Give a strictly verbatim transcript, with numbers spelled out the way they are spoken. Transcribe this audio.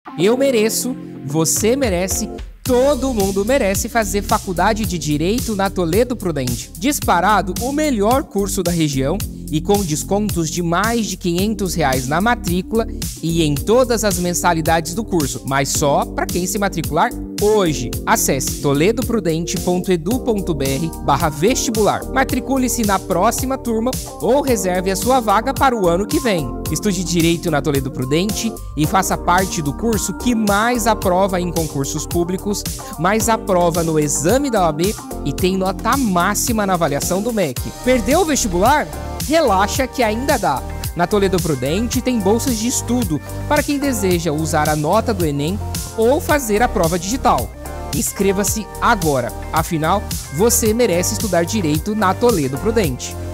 Eu mereço, você merece, todo mundo merece fazer faculdade de Direito na Toledo Prudente. Disparado, o melhor curso da região e com descontos de mais de quinhentos reais na matrícula e em todas as mensalidades do curso, mas só para quem se matricular hoje. Acesse toledoprudente ponto edu ponto br barra vestibular. Matricule-se na próxima turma ou reserve a sua vaga para o ano que vem. Estude Direito na Toledo Prudente e faça parte do curso que mais aprova em concursos públicos, mais aprova no exame da O A B e tem nota máxima na avaliação do M E C. Perdeu o vestibular? Relaxa que ainda dá. Na Toledo Prudente tem bolsas de estudo para quem deseja usar a nota do Enem ou fazer a prova digital. Inscreva-se agora, afinal, você merece estudar Direito na Toledo Prudente.